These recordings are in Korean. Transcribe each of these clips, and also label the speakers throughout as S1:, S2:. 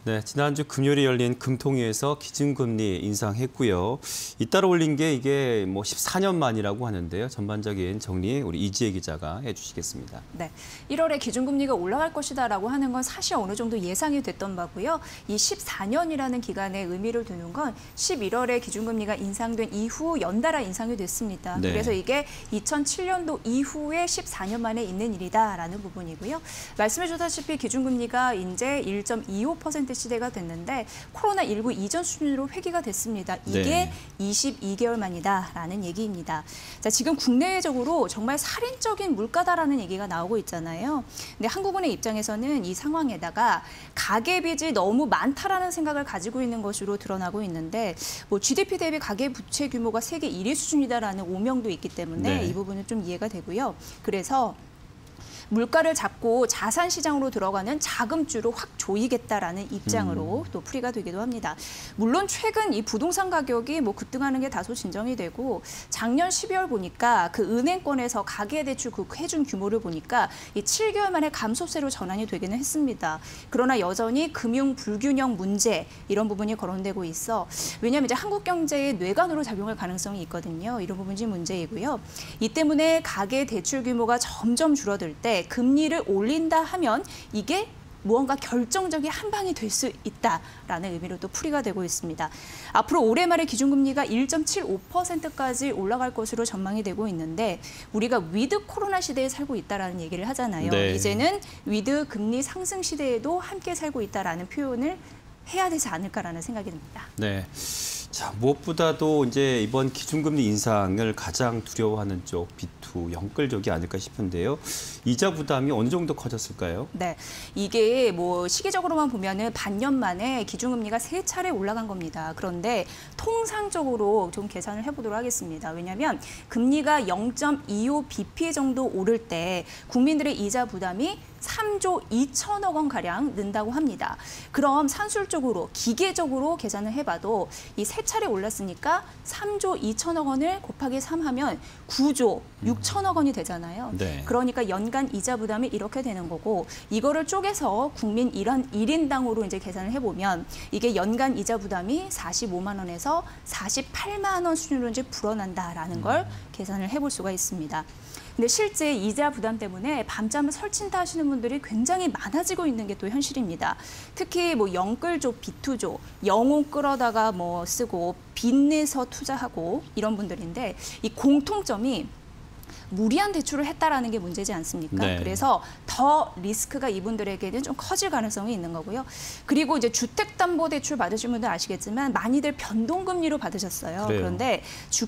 S1: 네, 지난주 금요일에 열린 금통위에서 기준금리 인상했고요. 잇따라 올린 게 이게 14년 만이라고 하는데요. 전반적인 정리 우리 이지혜 기자가 해주시겠습니다.
S2: 네, 1월에 기준금리가 올라갈 것이다라고 하는 건 사실 어느 정도 예상이 됐던 바고요. 이 14년이라는 기간에 의미를 두는 건 11월에 기준금리가 인상된 이후 연달아 인상이 됐습니다.
S1: 네.
S2: 그래서 이게 2007년도 이후에 14년 만에 있는 일이다라는 부분이고요. 말씀해 주셨다시피 기준금리가 이제 1.25% 시대가 됐는데 코로나19 이전 수준으로 회귀가 됐습니다. 이게
S1: 네.
S2: 22개월 만이다라는 얘기입니다. 자, 지금 국내적으로 정말 살인적인 물가다라는 얘기가 나오고 있잖아요. 근데 한국은행 입장에서는 이 상황에다가 가계빚이 너무 많다라는 생각을 가지고 있는 것으로 드러나고 있는데 GDP 대비 가계부채 규모가 세계 1위 수준이다라는 오명도 있기 때문에
S1: 네.
S2: 이 부분은 좀 이해가 되고요. 그래서 물가를 잡고 자산 시장으로 들어가는 자금줄을 확 조이겠다라는 입장으로 또 풀이가 되기도 합니다. 물론 최근 이 부동산 가격이 급등하는 게 다소 진정이 되고 작년 12월 보니까 그 은행권에서 가계대출 그 해준 규모를 보니까 이 7개월 만에 감소세로 전환이 되기는 했습니다. 그러나 여전히 금융 불균형 문제 이런 부분이 거론되고 있어 왜냐하면 이제 한국 경제의 뇌관으로 작용할 가능성이 있거든요. 이런 부분이 문제이고요. 이 때문에 가계대출 규모가 점점 줄어들 때 금리를 올린다 하면 이게 무언가 결정적인 한 방이 될 수 있다라는 의미로 또 풀이가 되고 있습니다. 앞으로 올해 말에 기준금리가 1.75%까지 올라갈 것으로 전망이 되고 있는데 우리가 위드 코로나 시대에 살고 있다라는 얘기를 하잖아요.
S1: 네.
S2: 이제는 위드 금리 상승 시대에도 함께 살고 있다라는 표현을 해야 되지 않을까라는 생각이 듭니다.
S1: 네. 자, 무엇보다도 이제 이번 기준금리 인상을 가장 두려워하는 쪽 B2 영끌 쪽이 아닐까 싶은데요. 이자 부담이 어느 정도 커졌을까요?
S2: 네, 이게 시기적으로만 보면은 반년 만에 기준금리가 3차례 올라간 겁니다. 그런데 통상적으로 좀 계산을 해보도록 하겠습니다. 왜냐하면 금리가 0.25bp 정도 오를 때 국민들의 이자 부담이 3조 2천억 원 가량 는다고 합니다. 그럼 산술적으로 기계적으로 계산을 해봐도 이 3차례 올랐으니까 3조 2천억 원을 곱하기 3하면 9조 6천억 원이 되잖아요.
S1: 네.
S2: 그러니까 연간 이자 부담이 이렇게 되는 거고 이거를 쪼개서 국민 1인당으로 이제 계산을 해보면 이게 연간 이자 부담이 45만 원에서 48만 원 수준으로 이제 불어난다라는 걸 계산을 해볼 수가 있습니다. 근데 실제 이자 부담 때문에 밤잠을 설친다 하시는 분들이 굉장히 많아지고 있는 게 또 현실입니다. 특히 영끌족, B2조, 영혼 끌어다가 쓰고 빚내서 투자하고 이런 분들인데 이 공통점이 무리한 대출을 했다라는 게 문제지 않습니까?
S1: 네.
S2: 그래서 더 리스크가 이분들에게는 좀 커질 가능성이 있는 거고요. 그리고 이제 주택담보대출 받으신 분들 아시겠지만 많이들 변동금리로 받으셨어요.
S1: 그래요.
S2: 그런데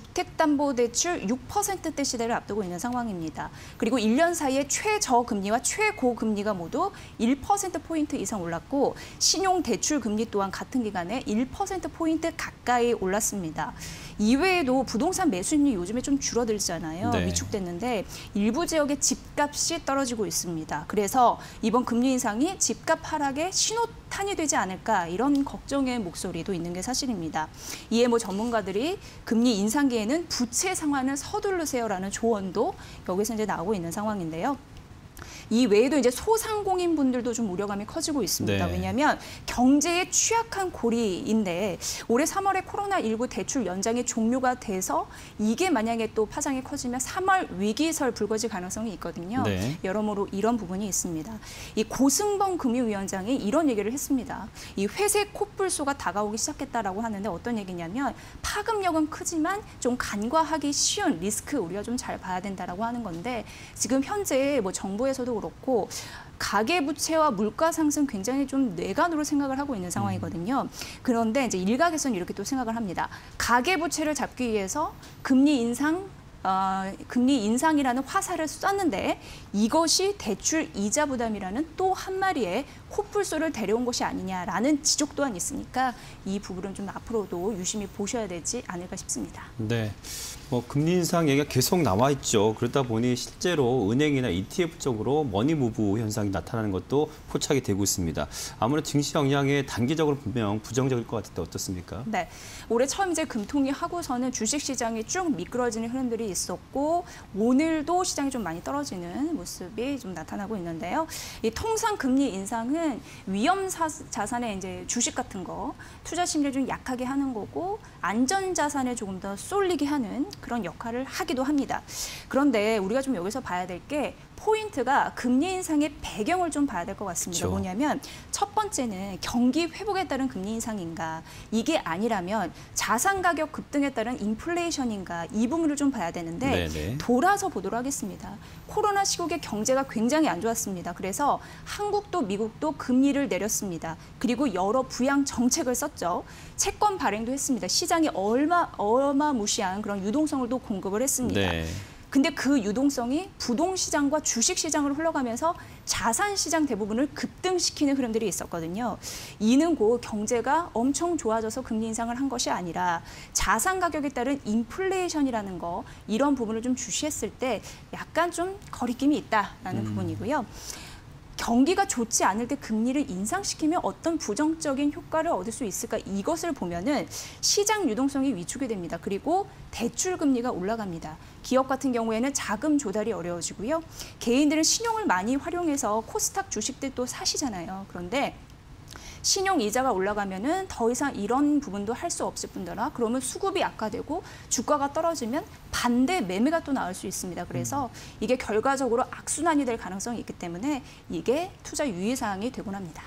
S2: 주택담보대출 6%대 시대를 앞두고 있는 상황입니다. 그리고 1년 사이에 최저금리와 최고금리가 모두 1%포인트 이상 올랐고 신용대출금리 또한 같은 기간에 1%포인트 가까이 올랐습니다. 이외에도 부동산 매수율이 요즘에 좀 줄어들잖아요.
S1: 네.
S2: 위축됐는데 일부 지역의 집값이 떨어지고 있습니다. 그래서 이번 금리 인상이 집값 하락의 신호탄이 되지 않을까 이런 걱정의 목소리도 있는 게 사실입니다. 이에 전문가들이 금리 인상기에는 부채 상환을 서두르세요라는 조언도 여기서 이제 나오고 있는 상황인데요. 이 외에도 이제 소상공인 분들도 좀 우려감이 커지고 있습니다.
S1: 네.
S2: 왜냐하면 경제에 취약한 고리인데 올해 3월에 코로나19 대출 연장이 종료가 돼서 이게 만약에 또 파장이 커지면 3월 위기설 불거질 가능성이 있거든요.
S1: 네.
S2: 여러모로 이런 부분이 있습니다. 이 고승범 금융위원장이 이런 얘기를 했습니다. 이 회색 코뿔소가 다가오기 시작했다라고 하는데 어떤 얘기냐면 파급력은 크지만 좀 간과하기 쉬운 리스크 우리가 좀 잘 봐야 된다라고 하는 건데 지금 현재 정부에서도 그렇고 가계부채와 물가 상승 굉장히 좀 뇌관으로 생각을 하고 있는 상황이거든요. 그런데 이제 일각에서는 이렇게 또 생각을 합니다. 가계부채를 잡기 위해서 금리 인상이라는 화살을 쐈는데 이것이 대출 이자 부담이라는 또 한 마리의 코뿔소를 데려온 것이 아니냐라는 지적 또한 있으니까 이 부분은 좀 앞으로도 유심히 보셔야 되지 않을까 싶습니다.
S1: 네. 뭐 금리 인상 얘기가 계속 나와 있죠. 그러다 보니 실제로 은행이나 ETF 쪽으로 머니 무브 현상이 나타나는 것도 포착이 되고 있습니다. 아무래도 증시 영향에 단기적으로 분명 부정적일 것 같은데 어떻습니까?
S2: 네, 올해 처음 이제 금통위 하고서는 주식 시장이 쭉 미끄러지는 흐름들이 있었고 오늘도 시장이 좀 많이 떨어지는 모습이 좀 나타나고 있는데요. 이 통상 금리 인상은 위험 자산의 이제 주식 같은 거 투자 심리를 좀 약하게 하는 거고 안전 자산에 조금 더 쏠리게 하는 그런 역할을 하기도 합니다. 그런데 우리가 좀 여기서 봐야 될 게 포인트가 금리 인상의 배경을 좀 봐야 될 것 같습니다.
S1: 그렇죠.
S2: 뭐냐면 첫 번째는 경기 회복에 따른 금리 인상인가 이게 아니라면 자산 가격 급등에 따른 인플레이션인가 이 부분을 좀 봐야 되는데
S1: 네네.
S2: 돌아서 보도록 하겠습니다. 코로나 시국에 경제가 굉장히 안 좋았습니다. 그래서 한국도 미국도 금리를 내렸습니다. 그리고 여러 부양 정책을 썼죠. 채권 발행도 했습니다. 시장이 어마무시한 그런 유동성을 또 공급을 했습니다.
S1: 네.
S2: 근데 그 유동성이 부동시장과 주식시장으로 흘러가면서 자산시장 대부분을 급등시키는 흐름들이 있었거든요. 이는 곧 경제가 엄청 좋아져서 금리 인상을 한 것이 아니라 자산 가격에 따른 인플레이션이라는 거 이런 부분을 좀 주시했을 때 약간 좀 거리낌이 있다라는 부분이고요. 경기가 좋지 않을 때 금리를 인상시키면 어떤 부정적인 효과를 얻을 수 있을까 이것을 보면은 시장 유동성이 위축이 됩니다. 그리고 대출 금리가 올라갑니다. 기업 같은 경우에는 자금 조달이 어려워지고요. 개인들은 신용을 많이 활용해서 코스닥 주식들 또 사시잖아요. 그런데 신용 이자가 올라가면은 더 이상 이런 부분도 할 수 없을 뿐더러 그러면 수급이 악화되고 주가가 떨어지면 반대 매매가 또 나올 수 있습니다. 그래서 이게 결과적으로 악순환이 될 가능성이 있기 때문에 이게 투자 유의사항이 되곤 합니다.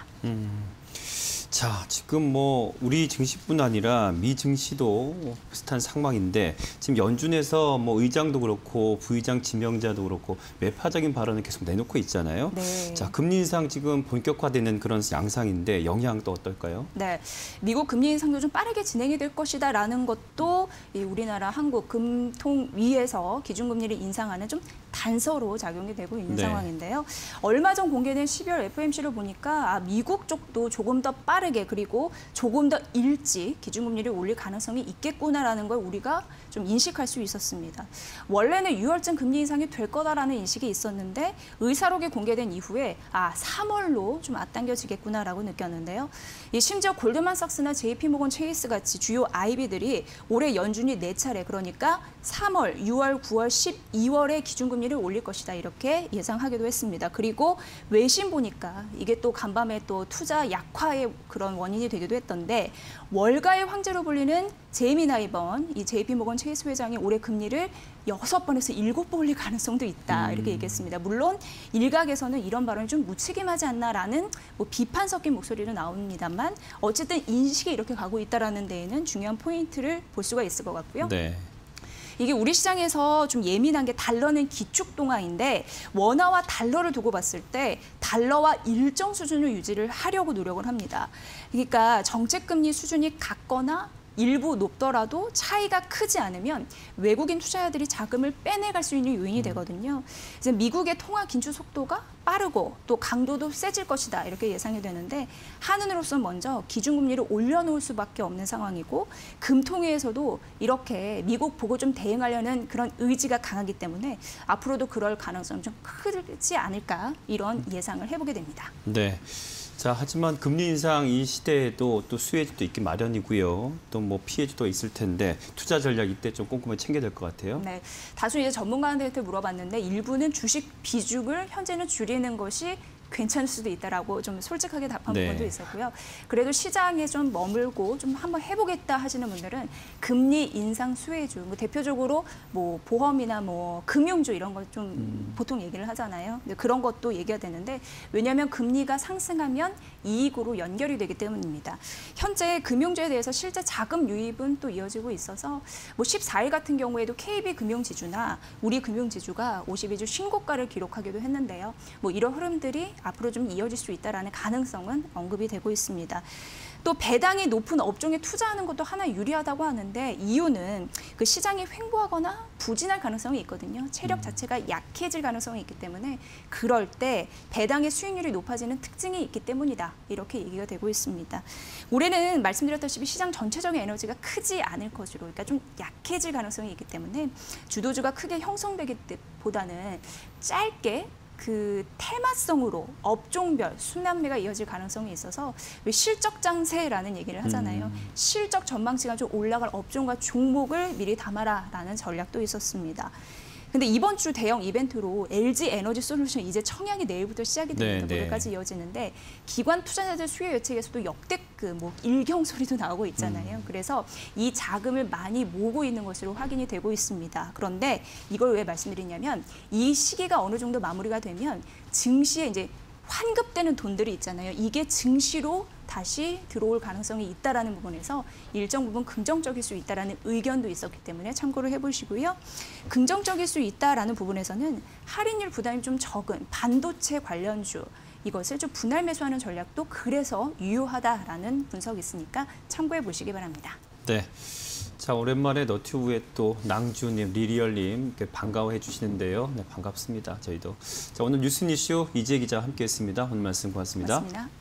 S1: 자, 지금 뭐 우리 증시뿐 아니라 미 증시도 비슷한 상황인데 지금 연준에서 뭐 의장도 그렇고 부의장 지명자도 그렇고 매파적인 발언을 계속 내놓고 있잖아요.
S2: 네.
S1: 자, 금리 인상 지금 본격화되는 그런 양상인데 영향도 어떨까요?
S2: 네, 미국 금리 인상도 좀 빠르게 진행이 될 것이다라는 것도 이 우리나라 한국 금통위에서 기준금리를 인상하는 좀 단서로 작용이 되고 있는
S1: 네.
S2: 상황인데요. 얼마 전 공개된 12월 FOMC를 보니까 미국 쪽도 조금 더 빠르게 그리고 조금 더 일찍 기준금리를 올릴 가능성이 있겠구나라는 걸 우리가 좀 인식할 수 있었습니다. 원래는 6월쯤 금리 인상이 될 거다라는 인식이 있었는데 의사록이 공개된 이후에 3월로 좀 앞당겨지겠구나라고 느꼈는데요. 심지어 골드만삭스나 JP모건 체이스 같이 주요 IB들이 올해 연준이 4차례 그러니까 3월, 6월, 9월, 12월에 기준금리를 올릴 것이다 이렇게 예상하기도 했습니다. 그리고 외신 보니까 이게 또 간밤에 또 투자 약화의 그런 원인이 되기도 했던데 월가의 황제로 불리는 제이미 나이번, 이 JP모건 체이스 회장이 올해 금리를 6번에서 7번 올릴 가능성도 있다 이렇게 얘기했습니다. 물론 일각에서는 이런 발언이 좀 무책임하지 않나라는 뭐 비판 섞인 목소리는 나옵니다만 어쨌든 인식이 이렇게 가고 있다라는 데에는 중요한 포인트를 볼 수가 있을 것 같고요.
S1: 네.
S2: 이게 우리 시장에서 좀 예민한 게 달러는 기축동화인데 원화와 달러를 두고 봤을 때 달러와 일정 수준을 유지를 하려고 노력을 합니다. 그러니까 정책금리 수준이 같거나 일부 높더라도 차이가 크지 않으면 외국인 투자자들이 자금을 빼내갈 수 있는 요인이 되거든요. 이제 미국의 통화 긴축 속도가 빠르고 또 강도도 세질 것이다 이렇게 예상이 되는데 한은으로서 먼저 기준금리를 올려놓을 수밖에 없는 상황이고 금통위에서도 이렇게 미국 보고 좀 대응하려는 그런 의지가 강하기 때문에 앞으로도 그럴 가능성이 좀 크지 않을까 이런 예상을 해보게 됩니다.
S1: 네. 자, 하지만 금리 인상 이 시대에도 또 수혜도 있기 마련이고요. 또 뭐 피해도 있을 텐데 투자 전략 이때 좀 꼼꼼히 챙겨야 될 것 같아요.
S2: 네, 다수 이제 전문가한테 물어봤는데 일부는 주식 비중을 현재는 줄이는 것이 괜찮을 수도 있다라고 좀 솔직하게 답한
S1: 네.
S2: 부분도 있었고요. 그래도 시장에 좀 머물고 좀 한번 해보겠다 하시는 분들은 금리 인상 수혜주, 뭐 대표적으로 뭐 보험이나 뭐 금융주 이런 걸 좀 보통 얘기를 하잖아요. 근데 그런 것도 얘기가 되는데 왜냐하면 금리가 상승하면 이익으로 연결이 되기 때문입니다. 현재 금융주에 대해서 실제 자금 유입은 또 이어지고 있어서 뭐 14일 같은 경우에도 KB 금융지주나 우리 금융지주가 52주 신고가를 기록하기도 했는데요. 뭐 이런 흐름들이 앞으로 좀 이어질 수 있다라는 가능성은 언급이 되고 있습니다. 또 배당이 높은 업종에 투자하는 것도 하나 유리하다고 하는데 이유는 그 시장이 횡보하거나 부진할 가능성이 있거든요. 체력 자체가 약해질 가능성이 있기 때문에 그럴 때 배당의 수익률이 높아지는 특징이 있기 때문이다. 이렇게 얘기가 되고 있습니다. 올해는 말씀드렸다시피 시장 전체적인 에너지가 크지 않을 것으로 그러니까 좀 약해질 가능성이 있기 때문에 주도주가 크게 형성되기보다는 짧게 그 테마성으로 업종별 순환매가 이어질 가능성이 있어서 왜 실적 장세라는 얘기를 하잖아요. 실적 전망치가 좀 올라갈 업종과 종목을 미리 담아라라는 전략도 있었습니다. 근데 이번 주 대형 이벤트로 LG 에너지 솔루션 이제 청약이 내일부터 시작이 됩니다.
S1: 네, 네.
S2: 모레까지 이어지는데 기관 투자자들 수요 예측에서도 역대급 뭐 일경 소리도 나오고 있잖아요. 그래서 이 자금을 많이 모으고 있는 것으로 확인이 되고 있습니다. 그런데 이걸 왜 말씀드리냐면 이 시기가 어느 정도 마무리가 되면 증시에 이제 환급되는 돈들이 있잖아요. 이게 증시로 다시 들어올 가능성이 있다라는 부분에서 일정 부분 긍정적일 수 있다라는 의견도 있었기 때문에 참고를 해보시고요. 긍정적일 수 있다라는 부분에서는 할인율 부담이 좀 적은 반도체 관련주 이것을 좀 분할 매수하는 전략도 그래서 유효하다라는 분석이 있으니까 참고해 보시기 바랍니다.
S1: 네. 자, 오랜만에 너튜브에 또 낭주님, 리리얼님 이렇게 반가워해 주시는데요. 네, 반갑습니다. 저희도. 자, 오늘 뉴스 이슈 이재 기자와 함께했습니다. 오늘 말씀 고맙습니다.
S2: 고맙습니다.